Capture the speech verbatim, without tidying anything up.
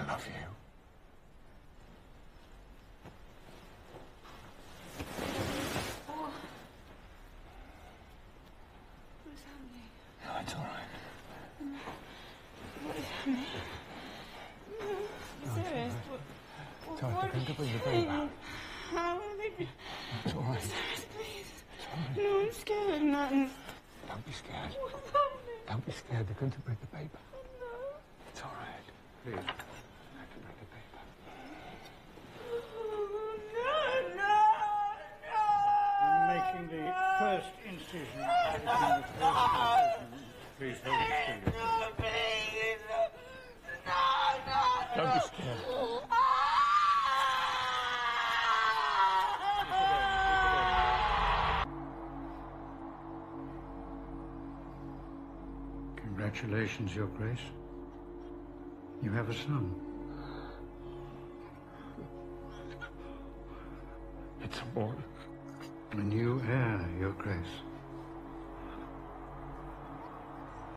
love you. Oh. What's happening? No, it's all right. What is happening? No, Serious? it's all right. What, It's all right. what They're going to bring the baby back. How are they be... It's all right. Serious, please. It's all right. No, I'm scared of nothing. Don't be scared. What's happening? Don't be scared. They're going to bring the baby back. No. It's all right. Please. I have to bring the baby back. No, no, no. I'm making the first incision. No, no. Please hold it still. No, please. No, no, Don't be scared. Congratulations, Your Grace. You have a son. It's a boy. A new heir, Your Grace.